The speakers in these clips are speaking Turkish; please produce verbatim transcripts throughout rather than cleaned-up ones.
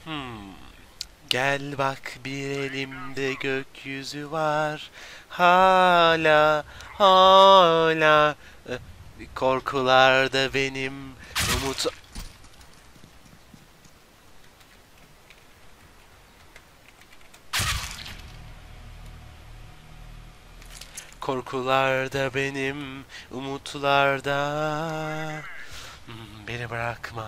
Hmm. Gel bak bir elimde gökyüzü var. Hala, hala. Eh, Korkular da benim umut. Korkular da benim, umutlar da. Hmm, Beni bırakma,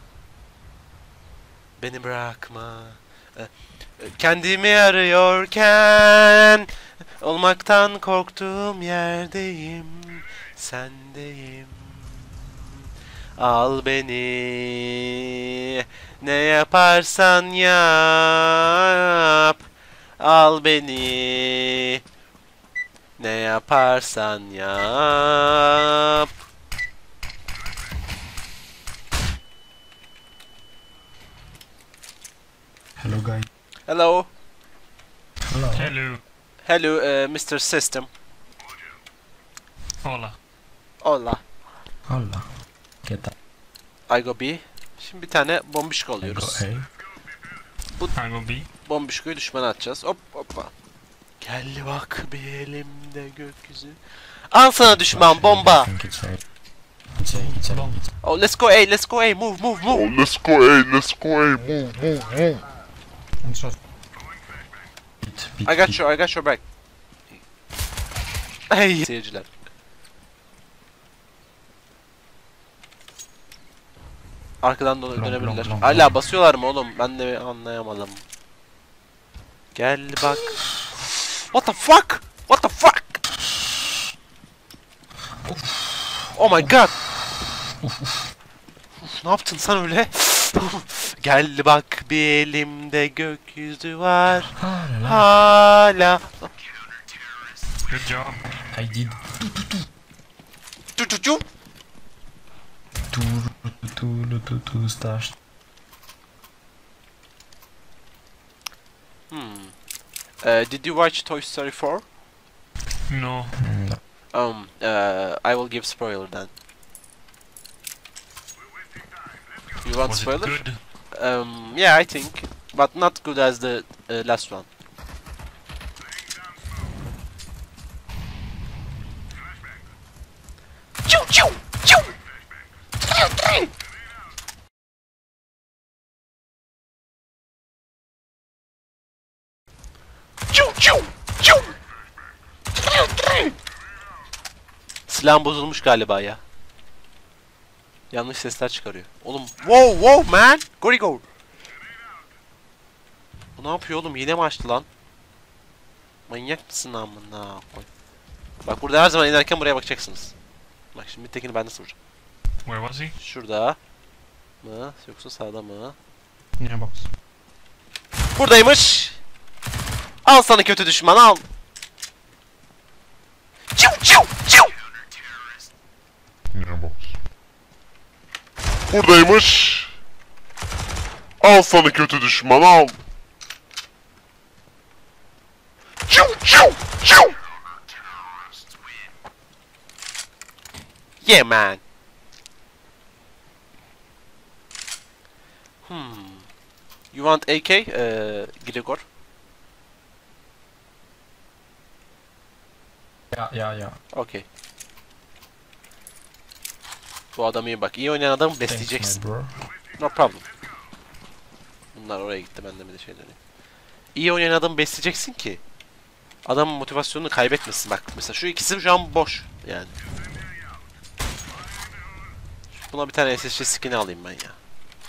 beni bırakma. Eh, eh, Kendimi arıyorken olmaktan korktuğum yerdeyim, sendeyim. Al beni, ne yaparsan yap. Al beni, ne yaparsan yap. Hello guys. Hello, Hello. Hello. hello, uh, mister System. Hola. Hola, Hola. ¿Qué tal? I go B. Şimdi bir tane bombişko I go alıyoruz. A. I go B. Bombişkoyu düşmana atacağız. Hop hoppa. Gel bak bir elimde gökyüzü. Al sana düşman bomba. I think it's A. It's A. It's A. Hold on. It's Oh, let's go A, let's go A, move, move, move. Oh, let's go A, let's go A, move, move, move. A. It's A. Bit, bit, I got bit. you, I got your back. Hey seyirciler. Arkadan dön- Long, dönebilirler. long, long, Hala long. basıyorlar mı oğlum? Ben de anlayamadım. Gel bak. What the fuck? What the fuck? Oh my god. Uf, ne yaptın sen öyle? Gel bak bir elimde gökyüzü var. Hala. Hala. Good job. I did. Cu cu cu. Tur, tu, tu, tu, stash. Hmm. Uh, did you watch Toy Story four? No. Mm, no. Um, uh, I will give spoiler then. You want Was it spoiler? good? Um, yeah, I think, but not good as the uh, last one. Choo choo choo. Choo choo choo. Silahım bozulmuş galiba ya. Yanlış sesler çıkarıyor. Oğlum, wow wow man, gotta go. Bu ne yapıyor oğlum? Yine mi açtı lan? Manyak mısın amına koy. Bak burada her zaman inerken buraya bakacaksınız. Bak şimdi bir tekini ben nasıl vuracağım? Where was he? Şurada mı yoksa sağda mı? Yeah, box. Buradaymış. Al sana kötü düşman al. Çiu çiu çiu. Yeah, box. Buradaymış. Al sana kötü düşman al. Çiu çiu çiu. Yeah man. Hmm. You want A K, uh, Gregor? Yeah, yeah, yeah. Okay. Bu adam iyi bak. İyi oynayan adamı Thanks, my besleyeceksin. bro. No problem. Bunlar oraya gitti, ben de bir de şey döneyim. İyi oynayan adamı besleyeceksin ki adamın motivasyonunu kaybetmesin. Bak mesela şu ikisi şu an boş yani. Buna bir tane S S G skin'i alayım ben ya.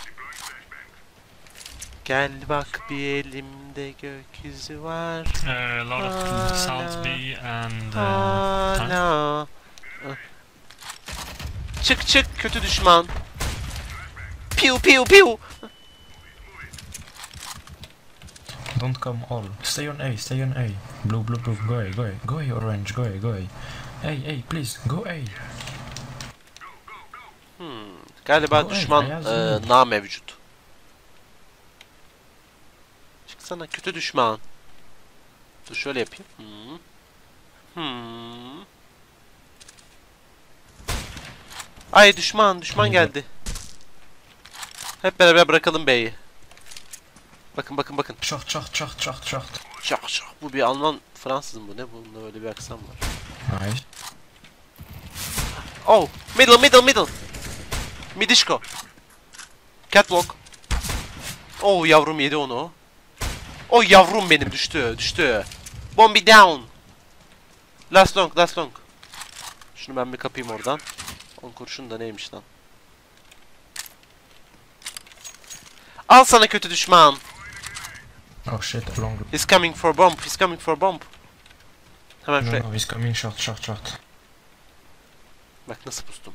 Gel bak bir elimde gökyüzü var. Uh, a lot of Hala. sounds B and uh, time. Hala. Çık çık kötü düşman. Piu piu piu. Don't come all. Stay on A, stay on A. Blue, blue, blue. Go A, go A. Go A, orange. Go A, go A. A, A, please. Go A. Hmm. Galiba Bu düşman el, ayaz e, mı? na mevcut. Çıksana kötü düşman. Dur şöyle yapayım. Hmm. Hmm. Ay düşman, düşman İyi. geldi. Hep beraber bırakalım B'yi. Bakın bakın bakın. Short, short, short, short, short. Şak şak. Bu bir Alman Fransız mı ne? Bunda öyle bir aksan var. Nice. Oh! Middle middle middle! Midişko. Catwalk. Oh yavrum yedi onu. Oh yavrum benim düştü düştü. Bombi down. Last long last long. Şunu ben bir kapayım oradan. On kurşun da neymiş lan? Al sana kötü düşman. Oh shit, long. He's coming for bomb. He's coming for bomb. Hemen No, şuraya. no, he's coming short, short, short. Bak nasıl pustum.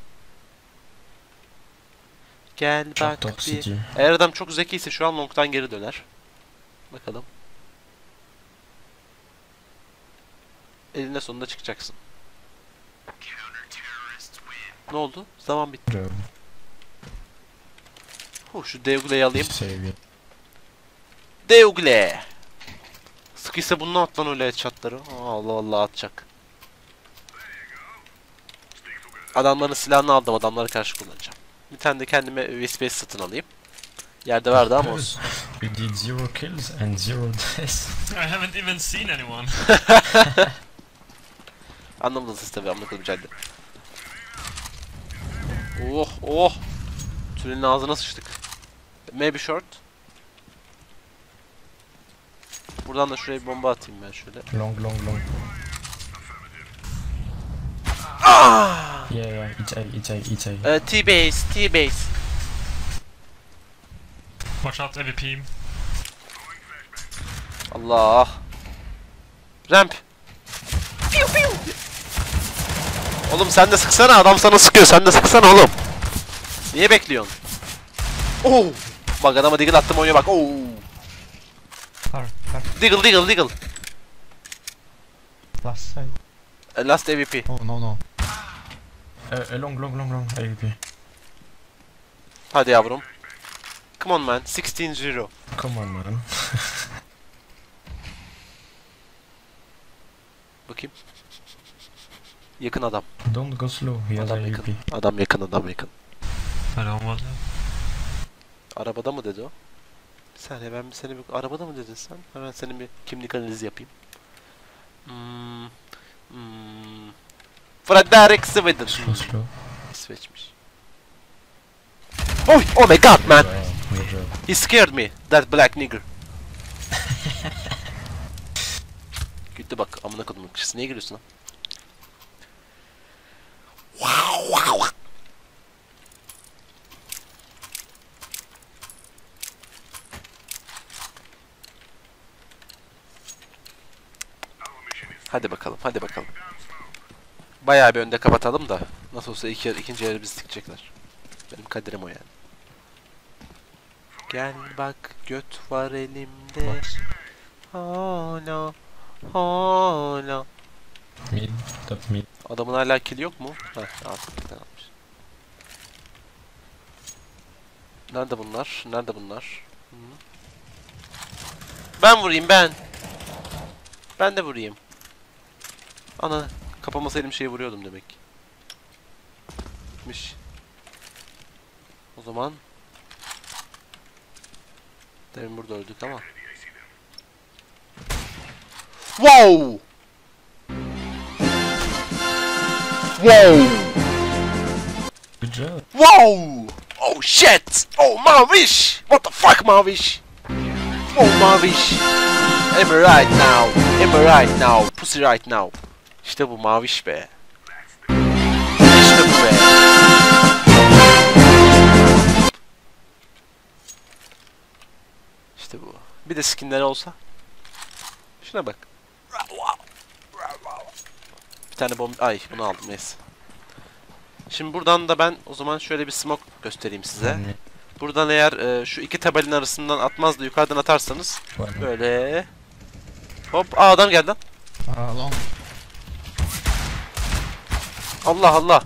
Gel Short bak top bir. city. Eğer adam çok zekiyse şu an long'tan geri döner. Bakalım. Elinde sonunda çıkacaksın. Ne oldu? Zaman bitti. Job. Huh, şu Deugle'yi alayım. Save it. Deugle! Sıkıysa bununla at lan öyle headshotları. Aa, Allah Allah atacak. Adamların silahını aldım. Adamlara karşı kullanacağım. Bir tane de kendime U S B satın alayım. Yerde vardı ama olsun. We did zero kills and zero deaths. I haven't even seen anyone. Anlamadın siz tabi amına koyayım cadde. Oh oh. Tünelin ağzına sıçtık. Maybe short. Buradan da şuraya bir bomba atayım ben şöyle. Long, long, long. Ah! Yeah, yeah, it's A, it's A, it's A. Ee, T-base, T-base. Watch out, A V P. Allah. Ramp. Piu piu. Oğlum sen de sıksana, adam sana sıkıyor. Sen de sıksana oğlum. Niye bekliyorsun? Oo. Bak adama deagle attım oyuna bak. Oo. Far, far. Deagle deagle deagle. Last side. Uh, Last A V P. Oh no no. Uh, uh, long, long, long, long, A V P. Hadi yavrum. Come on man. sixteen zero. Come on, man. Bakayım. Yakın adam. Don't go slow, he has A Adam V P. yakın. Adam yakın, adam yakın. I don't want that. Arabada mı dedi o? Bir saniye ben bir seni bir... Arabada mı dedin sen? Hemen senin bir kimlik analizi yapayım. Hmm. Hmm. Frederick Sweden. Slow, slow. İsveç'miş. Oh, oh my god man! Wow, good job. He scared me, that black nigger. Güldü bak, amına kodumun kişisi. Niye gülüyorsun lan? Wow, wow. Hadi bakalım, hadi bakalım. Bayağı bir önde kapatalım da nasıl olsa iki, ikinci yarı bizi dikecekler. Benim kaderim o yani. Gel bak göt var elimde. Hala, hala. Mid, top mid. Adamın hala kill yok mu? Heh, artık bir tane almış. Nerede bunlar? Nerede bunlar? Hı. Ben vurayım ben. Ben de vurayım. Ana, kapamasaydım şeyi vuruyordum demek. Miş. O zaman demin burada öldük ama. Wow! Wow! Good job. Wow! Oh shit! Oh Mavish! What the fuck Mavish? Oh Mavish! Am I right now? Am I right now? Pussy right now. İşte bu Maviş be. İşte bu be. İşte bu. Bir de skinleri olsa. Şuna bak. Bir tane bomb... Ay bunu aldım neyse. Şimdi buradan da ben o zaman şöyle bir smoke göstereyim size. One mid. Buradan eğer e, şu iki tabelin arasından atmaz da yukarıdan atarsanız One mid. böyle hop, aa adam geldi lan. Uh, long. Allah Allah.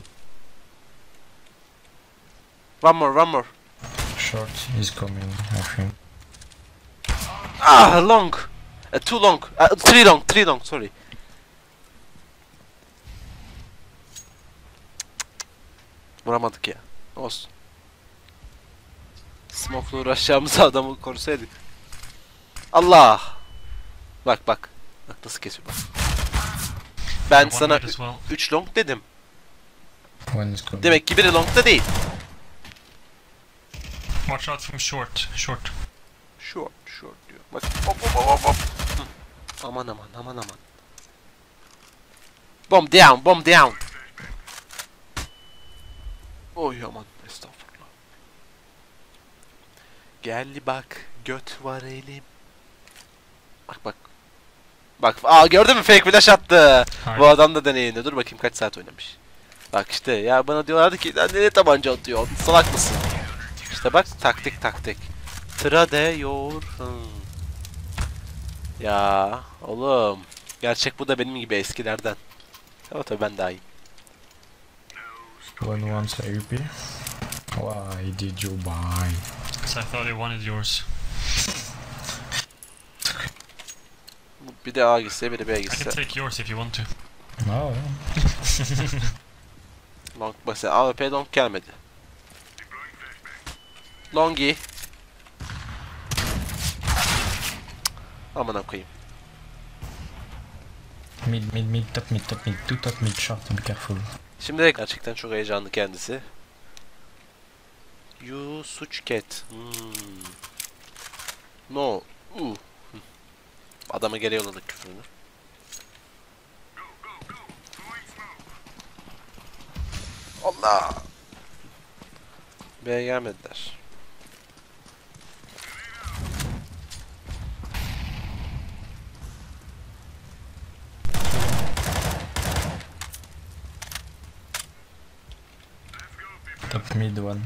One more, one more. Short is coming, I think. Ah, long. Uh, too long. Uh, three long, three long, sorry. Vuramadık ya. Olsun. Smoke'la uğraşacağımız adamı korusaydık. Allah. Bak bak. Bak nasıl kesiyor bak. Ben One sana mid as well. üç long dedim. One is coming. Demek ki biri long'da değil. Watch out from short. Short. Short, short diyor. Bak hop hop hop hop. Hı. Aman aman aman aman. Bomb down, bomb down. Oy aman estağfurullah. Gel bak göt var elim. Bak bak. Bak aa gördün mü fake flash attı. Hayır. Bu adam da deneyinde. Dur bakayım kaç saat oynamış. Bak işte ya bana diyorlardı ki sen nereye tabanca atıyorsun? Salak mısın? İşte bak taktik taktik. Tıra değiyor. Hmm. Ya oğlum. Gerçek bu da benim gibi eskilerden. Ama tabii ben daha iyi. One wants A W P. Why did you buy? Because I thought he wanted yours. Bir de A gitse biri B I can gitse. take yours if you want to. No. Long mesela A W P long gelmedi. Longi. Aman koyayım. Mid, mid, mid, top, mid, top, mid. Two top, mid, short. Be careful. Şimdi de gerçekten çok heyecanlı kendisi. You suç cat. Hmm. No. Uh. Adama geri yolladık küfürünü. Allah. B'ye gelmediler. Top mid one.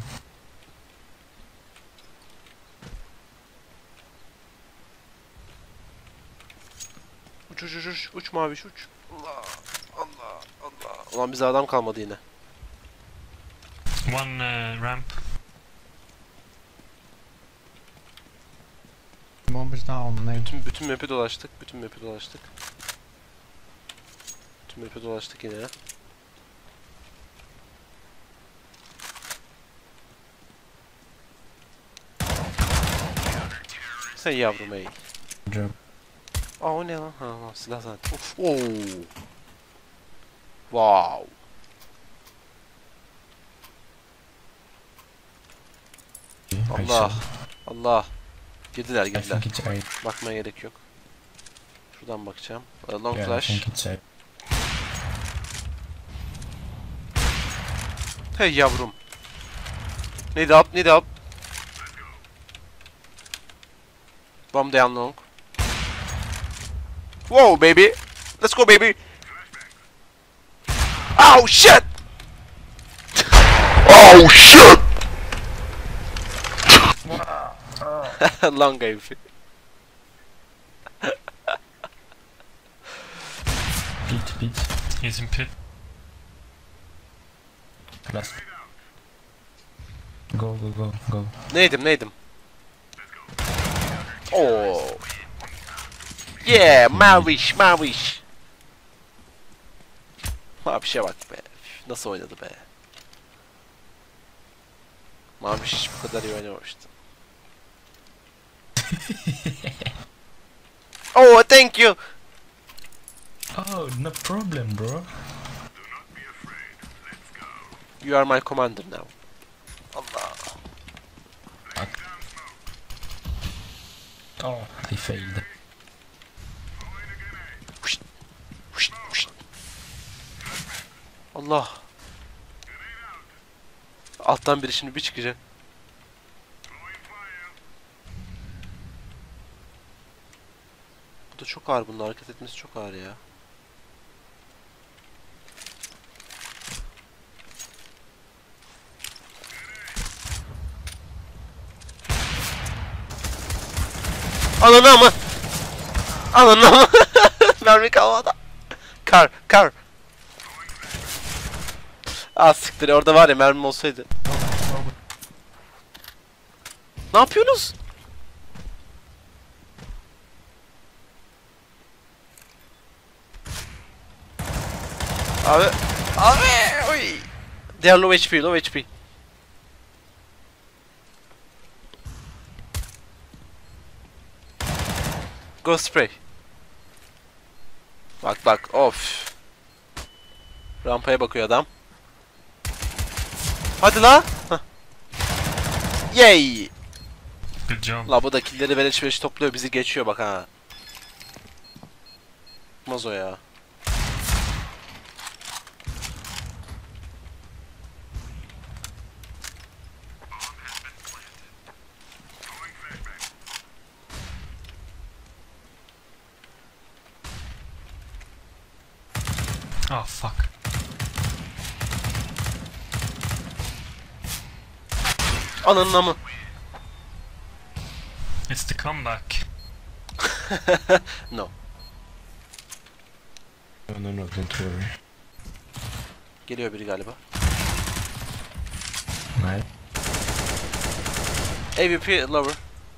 Uç uç uç uç uç maviş uç. Allah Allah Allah. Ulan bize adam kalmadı yine. One uh, ramp. Bomb is down, mate. Bütün bütün map'i dolaştık. Bütün map'i dolaştık. Bütün map'i dolaştık yine. Sen yavrum ey. Job. Aa o ne lan? Ha, ha silah zaten. Of. Oo. Wow. I Allah. saw. Allah. Girdiler I girdiler. think it's A. Bakmaya gerek yok. Şuradan bakacağım. Ee, Long Yeah, I flash. think it's A. Hey yavrum. Need up, need up. Bomb down long. Whoa, baby. Let's go, baby. Oh, shit. Oh shit! Long game. Pit, pit. He's in pit. Last. Go, go, go, go. Neydim, neydim? Oh. Yeah, maviş, maviş. Mavişe bak be. Üf, nasıl oynadı be. Maviş hiç bu kadar iyi oynamamıştı. Oh, thank you. Oh, no problem, bro. You are my commander now. Allah. Oh, I failed. Huşt, huşt. Allah. Alttan biri şimdi bir çıkacak. Bu da çok ağır, bunun hareket etmesi çok ağır ya. Ananı ama. Ananı ama. Mermi kalmadı. Kar, kar. Ah siktir, orada var ya mermim olsaydı. Ne yapıyorsunuz? Abi, abi, oy. They are low H P, low H P. Go spray. Bak bak of. Rampaya bakıyor adam. Hadi la. Heh. Yay. Good job. La bu da killleri beleş beleş topluyor, bizi geçiyor bak ha. Mazo ya. Oh fuck. Ananın amı. It's the comeback. No. No, no, no, don't worry. Geliyor biri galiba. Nice. A V P lover.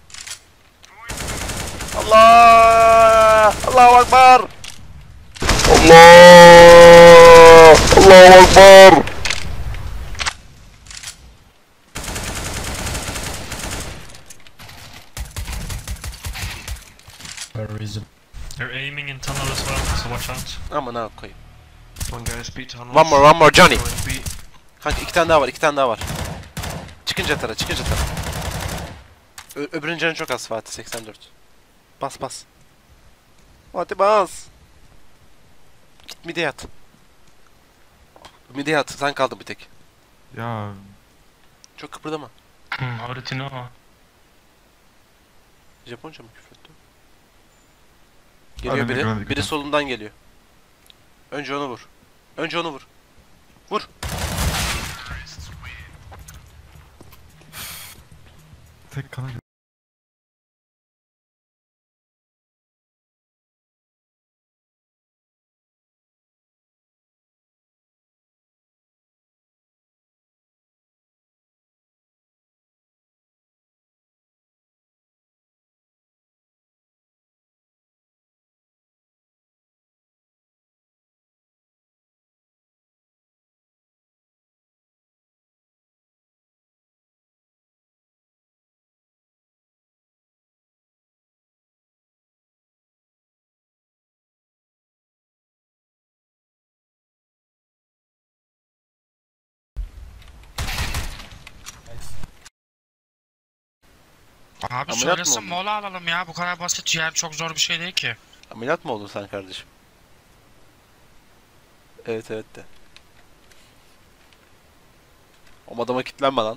Allah! Allahu Akbar! Allah! Allahu Akbar! Where is it? They're aiming in tunnel as well, so watch out. Aman ha koyayım. One guy is beat tunnel. One more, one more Johnny. Going B. Kanka iki tane daha var, iki tane daha var. Çıkınca tara, çıkınca tara. Ö öbürünün canı çok az Fatih, seksen dört. Bas bas. Hadi bas. Git mide yat. Mide yat, sen kaldın bir tek. Ya Çok kıpırdama. Hmm, how did you know? Japonca mı küfür etti? Geliyor Hadi biri, gördük biri ya. solundan geliyor. Önce onu vur. Önce onu vur. Vur. tek kalan. Abi Ameliyat mı söylesin oldun? mola alalım ya. Bu kadar basit, yani çok zor bir şey değil ki. Ameliyat mı oldun sen kardeşim? Evet evet de. O adama kilitlenme lan.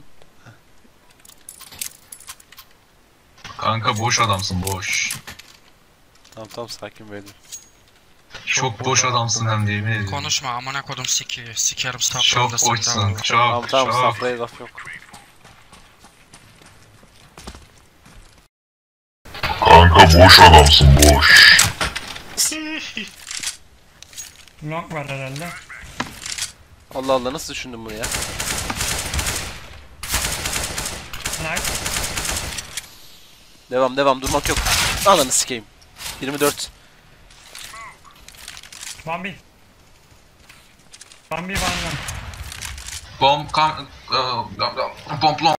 Kanka boş adamsın boş. Tamam tamam sakin böyle. Çok boş adamsın hem de yemin ediyorum. Konuşma amına kodum siki. Sikerim Çok staflarında boşsun çok Tamam tamam çok. safraya laf yok. Kanka boş adamsın boş. Long var herhalde. Allah Allah nasıl düşündün bunu ya? Nice. Devam devam durmak yok. Ananı sikeyim. yirmi dört. Bambi. Bambi bana. Bomb kam... Bomb bomb.